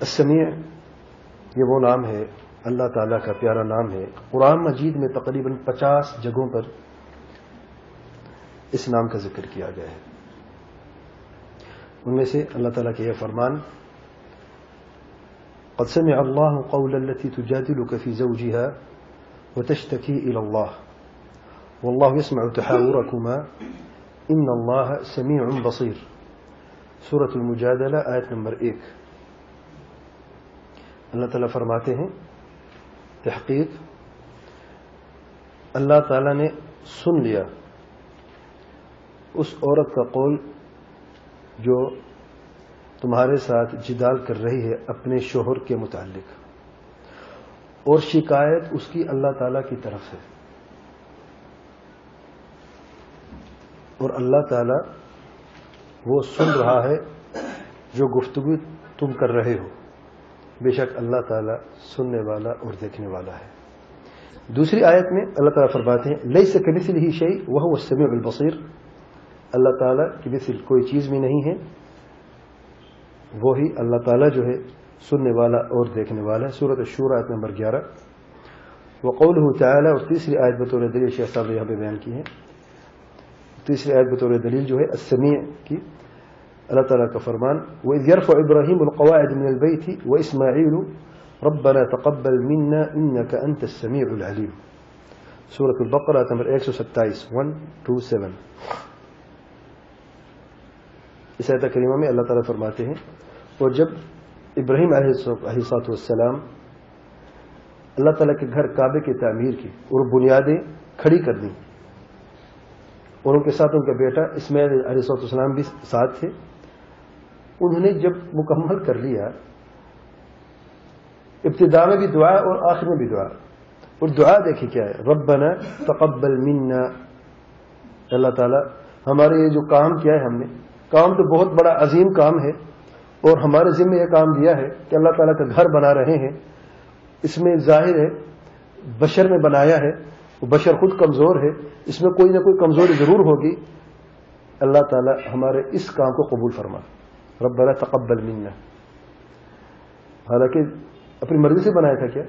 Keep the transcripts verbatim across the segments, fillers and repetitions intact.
السمیع یہ وہ نام ہے، اللہ تعالیٰ کا پیارا نام ہے. قرآن مجید میں تقریباً پچاس جگہوں پر اس نام کا ذکر کیا گیا ہے. ان میں سے اللہ تعالیٰ کے یہ فرمان قد سمع الله قول التي تجادلك في زوجها وتشتكي إلى الله والله يسمع تحاوركما إن الله سميع بصير. سورة المجادلہ آیت نمبر ایک. اللہ تعالیٰ فرماتے ہیں تحقیق اللہ تعالیٰ نے سن لیا اس عورت کا قول جو تمہارے ساتھ جدال کر رہی ہے اپنے شوہر کے متعلق، اور شکایت اس کی اللہ تعالیٰ کی طرف ہے، اور اللہ تعالیٰ وہ سن رہا ہے جو گفتگو تم کر رہے ہو. بے شک اللہ تعالیٰ سننے والا اور دیکھنے والا ہے. دوسری آیت میں اللہ تعالیٰ فرماتے ہیں لیس کمثلہ شیء وہو السمیع البصیر. اللہ تعالیٰ کی مثل کوئی چیز بھی نہیں ہے، وہی اللہ تعالیٰ جو ہے سننے والا اور دیکھنے والا ہے. سورۃ الشورى آیت نمبر گیارہ. وقولہ تعالی، اور تیسری آیت بطور دلیل شیخ صاحب نے یہاں پہ بیان کی ہے، تیسری آیت بطور دلیل جو ہے السمیع کی، اللہ تعالیٰ کا فرمان وَإِذْ يَرْفَعُ إِبْرَاهِيمُ الْقَوَاعِدَ مِنَ الْبَيْتِ وَإِسْمَاعِيلُ رَبَّنَا تَقَبَّلْ مِنَّا إِنَّكَ أَنْتَ السَّمِيعُ الْعَلِيمُ. سورۃ البقرہ نمبر ایک سو ستائیس ون ٹو سیون. اس آیت کریمہ میں اللہ تعالیٰ فرماتے ہیں اور جب ابراہیم علیہ السلام اللہ تعالیٰ کے گھر کعبے کی تعمیر کی اور بنیادیں کھڑی کر دیں، اور ان کے ساتھ ان کا بیٹا اسماعیل علیہ السلام بھی ساتھ تھے، انہوں نے جب مکمل کر لیا، ابتدا میں بھی دعا اور آخر میں بھی دعا، اور دعا دیکھیں کیا ہے، ربنا تقبل منا. اللہ تعالیٰ ہمارے یہ جو کام کیا ہے، ہم نے کام تو بہت بڑا عظیم کام ہے، اور ہمارے ذمہ یہ کام دیا ہے کہ اللہ تعالیٰ کا گھر بنا رہے ہیں. اس میں ظاہر ہے بشر نے بنایا ہے، وہ بشر خود کمزور ہے، اس میں کوئی نہ کوئی کمزوری ضرور ہوگی. اللہ تعالیٰ ہمارے اس کام کو قبول فرما. ربنا تقبل منا. حالانکہ اپنی مرضی سے بنایا تھا کیا؟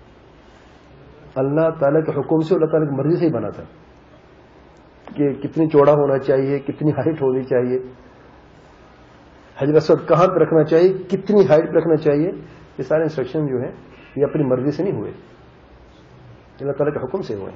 اللہ تعالیٰ کے حکم سے، اللہ تعالیٰ کی مرضی سے ہی بنا تھا کہ کتنی چوڑا ہونا چاہیے، کتنی ہائٹ ہونی چاہیے، حجر اسود کہاں پہ رکھنا چاہیے، کتنی ہائٹ پہ رکھنا چاہیے. یہ سارے انسٹرکشن جو ہیں یہ اپنی مرضی سے نہیں ہوئے، اللہ تعالیٰ کے حکم سے ہوئے.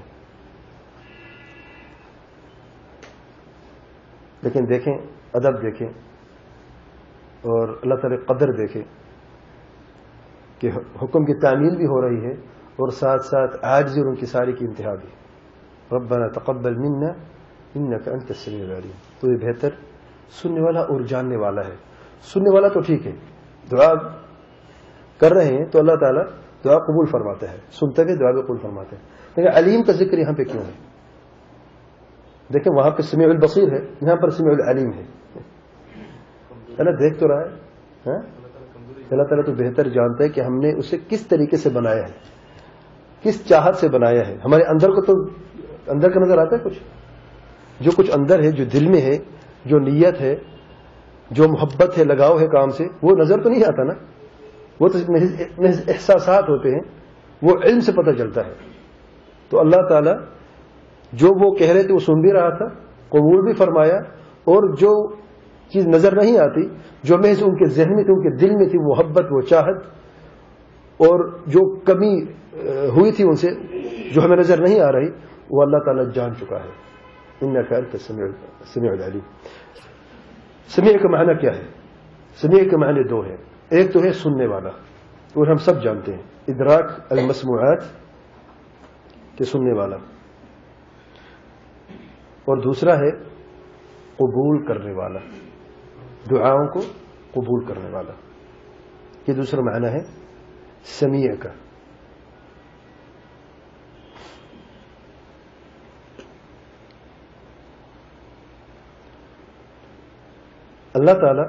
لیکن دیکھیں ادب دیکھیں اور اللہ تعالیٰ قدر دیکھیں کہ حکم کی تعمیل بھی ہو رہی ہے اور ساتھ ساتھ عاجزی اور ان کی ساری کی انتہا بھی. ربنا تقبل منا انک انت السمیع العلیم. تو یہ بہتر سننے والا اور جاننے والا ہے. سننے والا تو ٹھیک ہے، دعا کر رہے ہیں تو اللہ تعالیٰ دعا قبول فرماتا ہے، سنتے ہوئے دعا بھی قبول فرماتا ہے. لیکن علیم کا ذکر یہاں پہ کیوں ہے؟ دیکھیں وہاں پہ سمیع البصیر ہے، یہاں پر سمیع العلیم ہے. اللہ دیکھ تو رہا ہے. اللہ تعالیٰ تو بہتر جانتا ہے کہ ہم نے اسے کس طریقے سے بنایا ہے، کس چاہت سے بنایا ہے. ہمارے اندر کو تو اندر کا نظر آتا ہے، کچھ جو کچھ اندر ہے، جو دل میں ہے، جو نیت ہے، جو محبت ہے، لگاؤ ہے کام سے، وہ نظر تو نہیں آتا نا، وہ تو احساسات ہوتے ہیں، وہ علم سے پتہ چلتا ہے. تو اللہ تعالیٰ جو وہ کہہ رہے تھے وہ سن بھی رہا تھا، قبول بھی فرمایا، اور جو چیز نظر نہیں آتی، جو محض ان کے ذہن میں تھی، ان کے دل میں تھی، محبت، وہ چاہت، اور جو کمی ہوئی تھی ان سے جو ہمیں نظر نہیں آ رہی، وہ اللہ تعالیٰ جان چکا ہے. انک انت السمیع العلیم. سمیع کا معنی کیا ہے؟ سمیع کے معنی دو ہیں. ایک تو ہے سننے والا، اور ہم سب جانتے ہیں ادراک المسموعات کے سننے والا، اور دوسرا ہے قبول کرنے والا، دعاؤں کو قبول کرنے والا. یہ دوسرا معنی ہے سمیع کا. اللہ تعالیٰ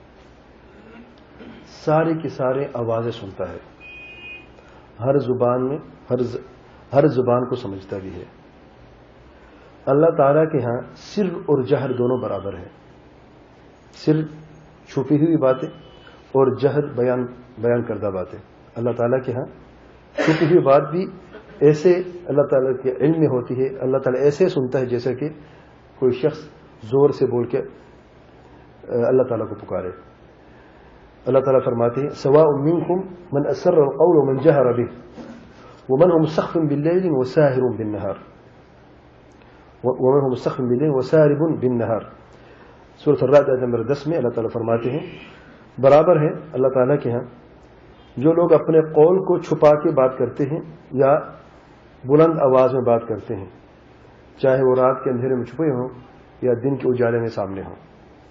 ساری کی سارے آوازیں سنتا ہے، ہر زبان میں ہر ز... ہر زبان کو سمجھتا بھی ہے. اللہ تعالیٰ کے ہاں سر اور جہر دونوں برابر ہیں. سر چھپی ہوئی باتیں اور جہر بیان بیان کردہ باتیں. اللہ تعالیٰ کے ہاں چھپی ہوئی بات بھی ایسے اللہ تعالیٰ کے علم میں ہوتی ہے. اللہ تعالیٰ ایسے سنتا ہے جیسا کہ کوئی شخص زور سے بول کے اللہ تعالیٰ کو پکارے. اللہ تعالیٰ فرماتے ہیں سواء منکم من اسر القول ومن جہر به ومن هو مستخف باللیل وساهر بالنهار ومن هو مستخف باللیل وسارب بالنهار. سورۃ الرعد آیت نمبر دس میں اللہ تعالیٰ فرماتے ہیں برابر ہے اللہ تعالیٰ کے ہاں جو لوگ اپنے قول کو چھپا کے بات کرتے ہیں یا بلند آواز میں بات کرتے ہیں, چاہے وہ رات کے اندھیرے میں چھپے ہوں یا دن کے اجالے میں سامنے ہوں.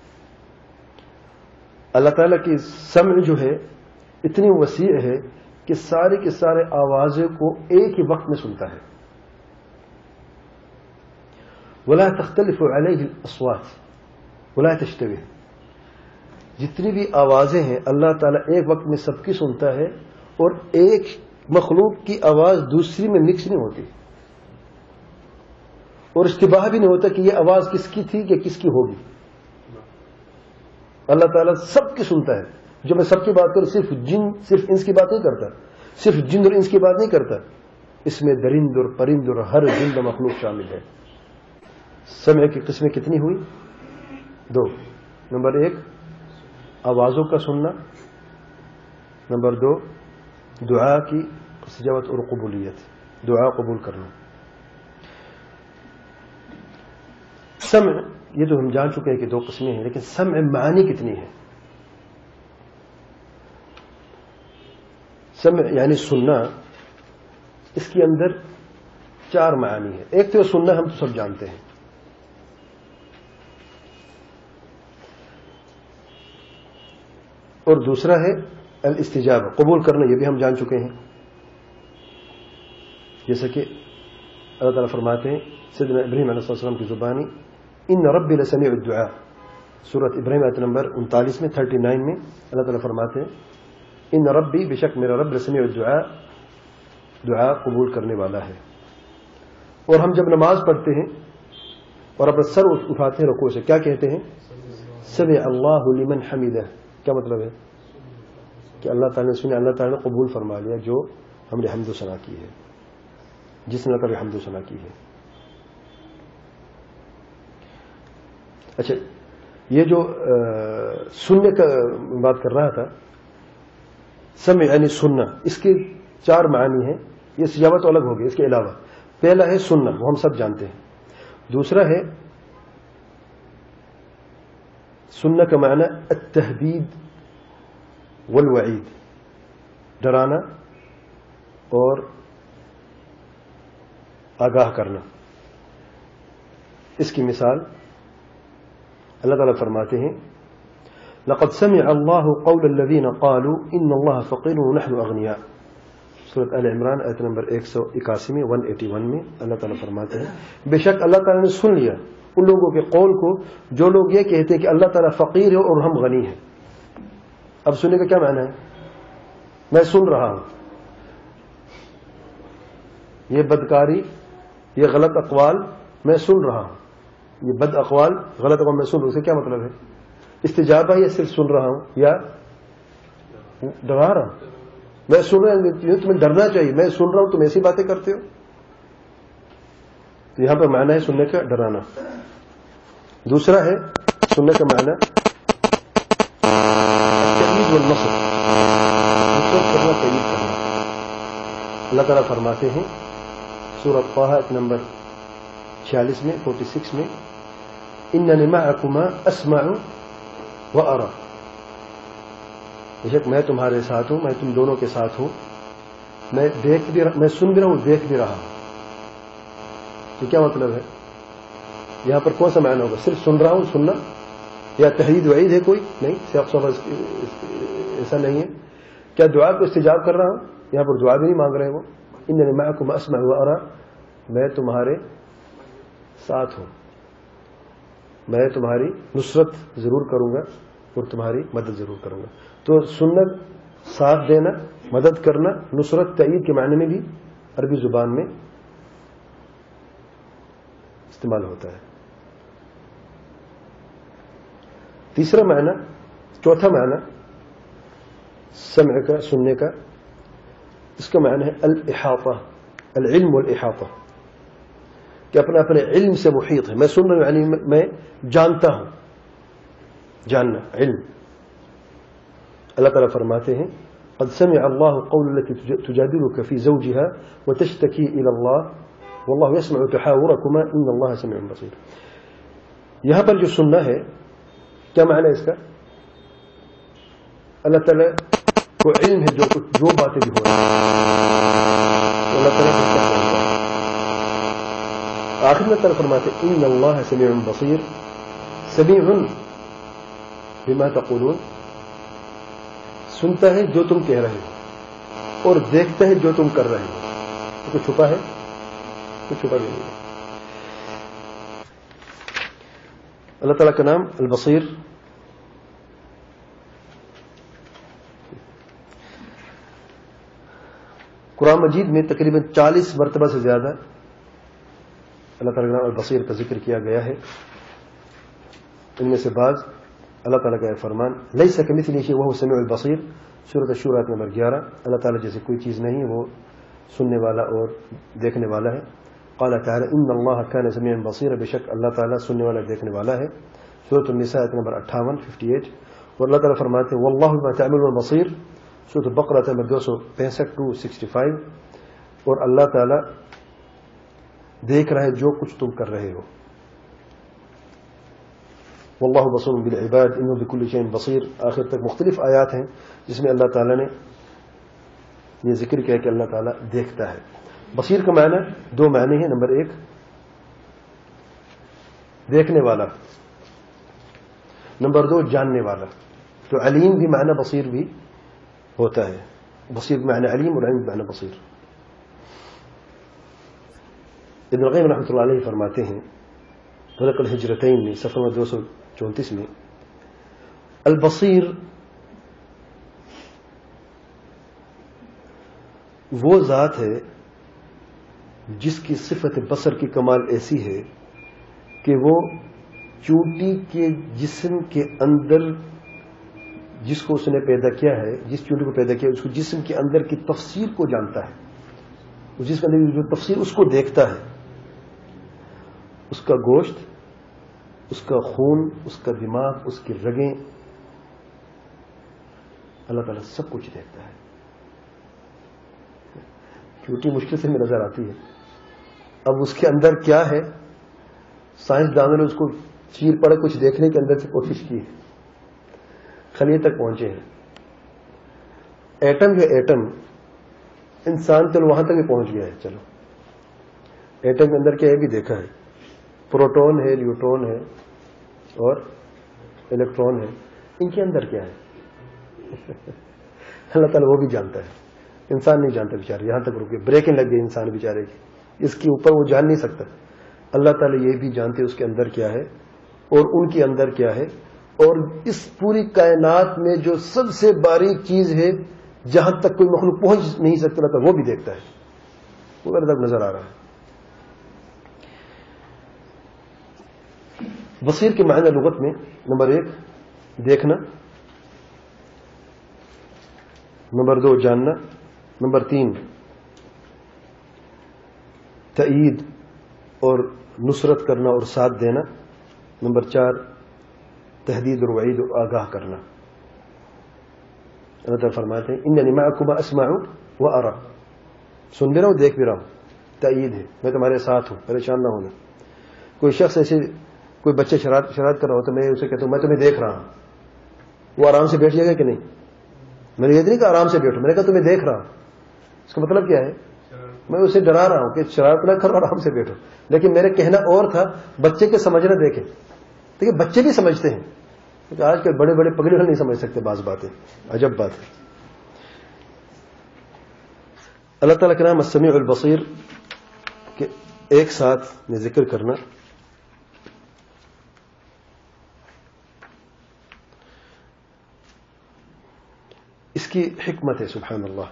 اللہ تعالیٰ کی سمع جو ہے اتنی وسیع ہے کہ سارے کے سارے آوازیں کو ایک ہی وقت میں سنتا ہے. ولا تختلف علیہ الاصوات ولا تشتبه. جتنی بھی آوازیں ہیں اللہ تعالیٰ ایک وقت میں سب کی سنتا ہے اور ایک مخلوق کی آواز دوسری میں مکس نہیں ہوتی اور اشتباہ بھی نہیں ہوتا کہ یہ آواز کس کی تھی کہ کس کی ہوگی. اللہ تعالیٰ سب کی سنتا ہے. جو میں سب کی بات کروں صرف جن صرف انس کی بات نہیں کرتا, صرف جن اور انس کی بات نہیں کرتا, اس میں درند اور پرند اور ہر جند مخلوق شامل ہے. سمع کی قسمیں کتنی ہوئی؟ دو. نمبر ایک آوازوں کا سننا, نمبر دو دعا کی استجابت اور قبولیت, دعا قبول کرنا. سمع یہ تو ہم جان چکے ہیں کہ دو قسمیں ہیں, لیکن سمع معنی کتنی ہے؟ سمع یعنی سننا, اس کے اندر چار معنی ہے. ایک تو سننا ہم تو سب جانتے ہیں, اور دوسرا ہے الاستجابہ قبول کرنا, یہ بھی ہم جان چکے ہیں. جیسا کہ اللہ تعالیٰ فرماتے ہیں سیدنا ابراہیم علیہ السلام کی زبانی ان ربی لسمیع الدعاء, سورۃ ابراہیم آیت نمبر انتالیس میں تھرٹی نائن میں اللہ تعالیٰ فرماتے ہیں ان ربی بے شک میرا رب لسمیع الدعاء دعا قبول کرنے والا ہے. اور ہم جب نماز پڑھتے ہیں اور اپنا سر اٹھاتے ہیں رکوع سے کیا کہتے ہیں؟ سمع اللہ لمن حمدہ. کیا مطلب ہے؟ کہ اللہ تعالیٰ نے سنے, اللہ تعالیٰ نے قبول فرما لیا جو ہم نے حمد و ثنا کی ہے, جس نے اللہ تعالیٰ حمد و ثنا کی ہے. اچھا, یہ جو سننے کا بات کر رہا تھا, سمع یعنی سننا, اس کے چار معنی ہیں. یہ استجابت الگ ہوگی اس کے علاوہ. پہلا ہے سننا, وہ ہم سب جانتے ہیں. دوسرا ہے سننا کا معنی التحدید والوعید, ڈرانا اور آگاہ کرنا. اس کی مثال اللہ تعالیٰ فرماتے ہیں لقد سمع اللہ قول الذین قالوا ان اللہ فقیر ونحن اغنیاء, سورۃ آل عمران آیت نمبر ایک سو اکاسی میں ایک سو اکیاسی میں اللہ تعالیٰ فرماتے ہیں بے شک اللہ تعالیٰ نے سن لیا ان لوگوں کے قول کو جو لوگ یہ کہتے ہیں کہ اللہ تعالیٰ فقیر ہے اور ہم غنی ہیں. اب سننے کا کیا معنی ہے؟ میں سن رہا ہوں. یہ بدکاری, یہ غلط اقوال میں سن رہا ہوں. یہ بد اقوال غلط اقوال میں سن رہا ہوں, اس سے کیا مطلب ہے؟ استجابہ یا صرف سن رہا ہوں یا ڈرا رہا ہوں؟ میں سن رہا ہوں, تمہیں ڈرنا چاہیے. میں سن رہا ہوں تم ایسی باتیں کرتے ہو. تو یہاں پر معنی ہے سننے کا ڈرانا. دوسرا ہے سننے کا معنی التأیید والنصر, نصرت کرنا, تأیید کرنا. اللہ تعالیٰ فرماتے ہیں سورۃ طٰہٰ نمبر چھیالیس میں فورٹی سکس میں اننی معکما اسمع وارى, بے شک میں تمہارے ساتھ ہوں, میں تم دونوں کے ساتھ ہوں, میں دیکھ بھی میں سن بھی رہا ہوں, دیکھ بھی رہا ہوں. تو کیا مطلب ہے؟ یہاں پر کون سا معنی ہوگا؟ صرف سن رہا ہوں سننا, یا تحدید وعید ہے کوئی؟ نہیں, صرف ایسا نہیں ہے. کیا دعا کو استجاب کر رہا ہوں؟ یہاں پر دعا بھی نہیں مانگ رہے وہ. اننی معکم اسمع وارى, میں تمہارے ساتھ ہوں, میں تمہاری نصرت ضرور کروں گا اور تمہاری مدد ضرور کروں گا. تو سنت ساتھ دینا, مدد کرنا, نصرت تأیید کے معنی میں بھی عربی زبان میں استعمال ہوتا ہے. تیسرا معنی, چوتھا معنی سمع کا سننے کا اس کا معنی ہے الاحاطہ، العلم والاحاطہ، کہ اپنے اپنے علم سے محیط ہے. میں سن رہا ہوں یعنی میں جانتا ہوں، جاننا علم. اللہ تعالیٰ فرماتے ہیں قد سمع الله قول التي تجادلك في زوجها وتشتكي إلى الله والله يسمع تحاوركما إن الله سميع بصير. یہاں پر جو سننا ہے کیا معنی ہے اس کا؟ اللہ تعالیٰ کو علم ہے جو کچھ جو باتیں بھی ہو رہی ہیں اللہ تعالیٰ کو کیا کرتا ہے. آخر میں تعالیٰ فرماتے ان اللہ سمیع بصیر، سمیع بما تقولون، سنتا ہے جو تم کہہ رہے ہو اور دیکھتا ہے جو تم کر رہے ہو. تو کچھ چھپا ہے؟ کچھ چھپا نہیں ہے. اللہ تعالیٰ کا نام البصیر. قرآن مجید میں تقریباً چالیس مرتبہ سے زیادہ اللہ تعالیٰ کے نام البصیر کا ذکر کیا گیا ہے. ان میں سے بعض اللہ تعالیٰ کا فرمان لیس کمثلہ شیء وہو السمیع البصیر، سورۃ الشورى نمبر گیارہ. اللہ تعالیٰ جیسے کوئی چیز نہیں، وہ سننے والا اور دیکھنے والا ہے. قال تعالی ان اللہ کان سمیعا بصیرا، بے شک اللہ تعالیٰ سننے والا دیکھنے والا ہے. سورۃ النساء نمبر اٹھاون اٹھاون. اور اللہ تعالیٰ فرماتے ہیں واللہ بما تعملون بصیر، سورۃ البقرہ نمبر دو سو پینسٹھ ٹو سکسٹی فائیو. اور اللہ تعالیٰ دیکھ رہا ہے جو کچھ تم کر رہے ہو. واللہ بصیر بالعباد انہ بکل شیء بصیر. آخر تک مختلف آیات ہیں جس میں اللہ تعالیٰ نے یہ ذکر کیا کہ اللہ تعالیٰ دیکھتا ہے. بصیر کا معنی دو معنی ہیں. نمبر ایک دیکھنے والا، نمبر دو جاننے والا. تو علیم بھی معنی بصیر بھی ہوتا ہے. بصیر معنی علیم اور علم معنی بصیر. ابن القیم رحمۃ اللہ علیہ فرماتے ہیں طریق الہجرتین میں صفحہ نمبر دو سو چونتیس میں البصیر وہ ذات ہے جس کی صفت بصر کی کمال ایسی ہے کہ وہ چونٹی کے جسم کے اندر جس کو اس نے پیدا کیا ہے، جس چونٹی کو پیدا کیا اس کو جسم کے اندر کی تفسیر کو جانتا ہے. جس کے اندر جو تفسیر اس کو دیکھتا ہے، اس کا گوشت، اس کا خون، اس کا دماغ، اس کی رگیں، اللہ تعالیٰ سب کچھ دیکھتا ہے. چونٹی مشکل سے میں نظر آتی ہے. اب اس کے اندر کیا ہے، سائنسدانوں نے اس کو چیر پڑے کچھ دیکھنے کے اندر سے کوشش کی ہے، خلیے تک پہنچے ہیں. ایٹم جو ایٹم انسان چلو وہاں تک بھی پہنچ گیا ہے. چلو ایٹم کے اندر کیا ہے بھی دیکھا ہے. پروٹون ہے، نیوٹرون ہے اور الیکٹرون ہے. ان کے اندر کیا ہے اللہ تعالیٰ وہ بھی جانتا ہے. انسان نہیں جانتا بیچارے. یہاں تک رکے بریکنگ لگ گئی انسان بیچارے کی، اس کے اوپر وہ جان نہیں سکتا. اللہ تعالیٰ یہ بھی جانتے اس کے اندر کیا ہے اور ان کے اندر کیا ہے. اور اس پوری کائنات میں جو سب سے باریک چیز ہے جہاں تک کوئی مخلوق پہنچ نہیں سکتا اللہ تعالیٰ وہ بھی دیکھتا ہے. وہ میرے تک نظر آ رہا ہے. بصیر کے معنی لغت میں نمبر ایک دیکھنا، نمبر دو جاننا، نمبر تین تائید اور نصرت کرنا اور ساتھ دینا، نمبر چار تحدید اور وعید اور آگاہ کرنا. اللہ تعالیٰ فرماتے ہیں اننی معکما اسمع و ارى، سن بھی رہا ہوں دیکھ بھی رہا ہوں. تائید ہے میں تمہارے ساتھ ہوں، پریشان نہ ہونا. کوئی شخص ایسے کوئی بچے شرارت شرارت کر رہا ہو تو میں اسے کہتا ہوں میں تمہیں دیکھ رہا ہوں، وہ آرام سے بیٹھ جائے گا کہ نہیں؟ میں نے یہ نہیں کہا آرام سے بیٹھو، میں نے کہا تمہیں دیکھ رہا ہوں. اس کا مطلب کیا ہے؟ میں اسے ڈرا رہا ہوں کہ شرارت نہ کرو، آرام سے بیٹھو. لیکن میرے کہنا اور تھا بچے کے سمجھنا. دیکھیں دیکھیں بچے بھی سمجھتے ہیں، کیونکہ آج کل بڑے بڑے پگڑے نہیں سمجھ سکتے بعض باتیں. عجب بات ہے. اللہ تعالیٰ کے نام السمیع البصیر کے ایک ساتھ میں ذکر کرنا اس کی حکمت ہے. سبحان اللہ.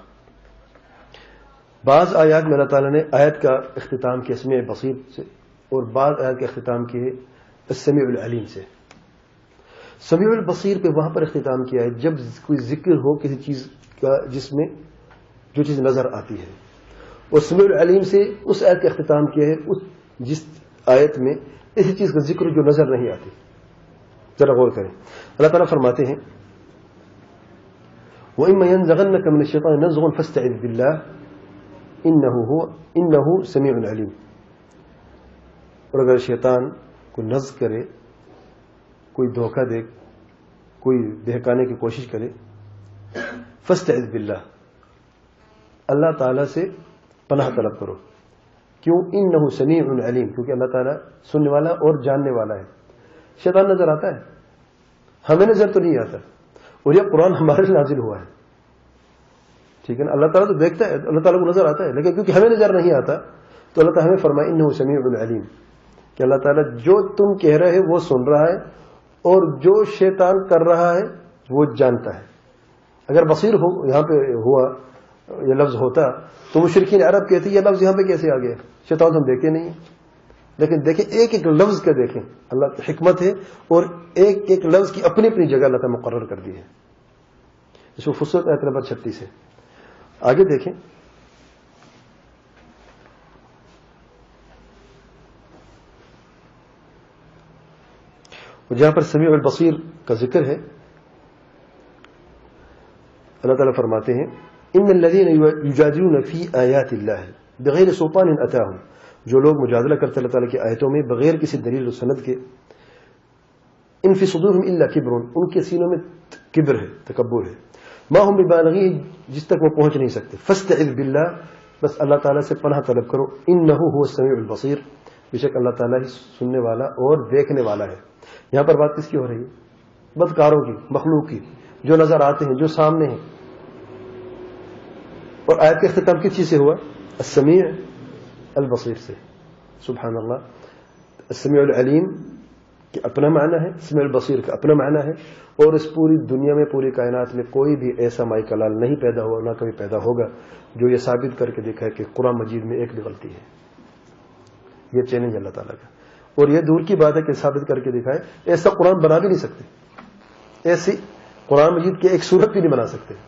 بعض آیات میں اللہ تعالیٰ نے آیت کا اختتام کیا سمیع بصیر سے، اور بعض آیات کا اختتام کیے السمیع العلیم سے. سمیع البصیر پہ وہاں پر اختتام کیا ہے جب کوئی ذکر ہو کسی چیز کا جس میں جو چیز نظر آتی ہے، اور سمیع العلیم سے اس آیت کا اختتام کیا ہے اس جس آیت میں اسی چیز کا ذکر جو نظر نہیں آتی. ذرا غور کریں. اللہ تعالیٰ فرماتے ہیں وَإِمَّا يَنزَغَنَّكَ مِنَ الشَّيْطَانِ نَزْغٌ فَاسْتَعِذْ بِاللَّهِ إِنَّهُ هُوَ إِنَّهُ سَمِيعٌ عَلِيمٌ. اور اگر شیطان کو نزغ کرے، کوئی دھوکہ دے، کوئی بہکانے کی کوشش کرے، فَاسْتَعِذْ بِاللَّهِ، اللہ تعالیٰ سے پناہ طلب کرو. کیوں؟ إِنَّهُ سَمِيعٌ عَلِيمٌ، کیونکہ اللہ تعالیٰ سننے والا اور جاننے والا ہے. شیطان نظر آتا ہے، ہمیں نظر تو نہیں آتا، اور یہ قرآن ہمارے لیے نازل ہوا ہے. ٹھیک ہے نا؟ اللہ تعالیٰ تو دیکھتا ہے، اللہ تعالیٰ کو نظر آتا ہے، لیکن کیونکہ ہمیں نظر نہیں آتا تو اللہ تعالیٰ ہمیں فرمائے انہ سمیع علیم، کہ اللہ تعالیٰ جو تم کہہ رہے ہیں وہ سن رہا ہے، اور جو شیطان کر رہا ہے وہ جانتا ہے. اگر بصیر ہو یہاں پہ ہوا یہ لفظ ہوتا تو مشرکین عرب کہتے یہ لفظ یہاں پہ کیسے آ گیا؟ شیطان تو ہم دیکھے نہیں. لیکن دیکھیں ایک ایک لفظ کا دیکھیں اللہ کی حکمت ہے، اور ایک ایک لفظ کی اپنی اپنی جگہ اللہ تعالیٰ مقرر کر دی ہے. اس کو فصلت آیت نمبر چھتیس ہے. آگے دیکھیں جہاں پر سمیع البصیر کا ذکر ہے اللہ تعالیٰ فرماتے ہیں ان الذين يجادلون في آیات اللہ بغیر سلطان اتاهم، جو لوگ مجادلہ کرتے اللہ تعالیٰ کی آیتوں میں بغیر کسی دلیل و سند کے، ان فی صدورهم الا کبر، ان کے سینوں میں کبر ہے، تکبر ہے، ما هم ببالغیہ، جس تک وہ پہنچ نہیں سکتے. فاستعذ باللہ، بس اللہ تعالیٰ سے پناہ طلب کرو، انہ هو السمیع البصیر، بے شک اللہ تعالیٰ ہی سننے والا اور دیکھنے والا ہے. یہاں پر بات کس کی ہو رہی ہے؟ بدکاروں کی، مخلوق کی، جو نظر آتے ہیں، جو سامنے ہیں. اور آیت کا اختتام کس چیز سے ہوا؟ السمیع البصیر سے. سبحان اللہ. السمیع العلیم کہ اپنا معنی ہے، سمیع البصیر کا اپنا معنی ہے، اور اس پوری دنیا میں، پوری کائنات میں کوئی بھی ایسا مائی کلال نہیں پیدا ہوا، نہ کبھی پیدا ہوگا جو یہ ثابت کر کے دکھائے کہ قرآن مجید میں ایک بھی غلطی ہے. یہ چیلنج اللہ تعالیٰ کا، اور یہ دور کی بات ہے کہ ثابت کر کے دکھائے. ایسا قرآن بنا بھی نہیں سکتے، ایسی قرآن مجید کی ایک صورت بھی نہیں بنا سکتے.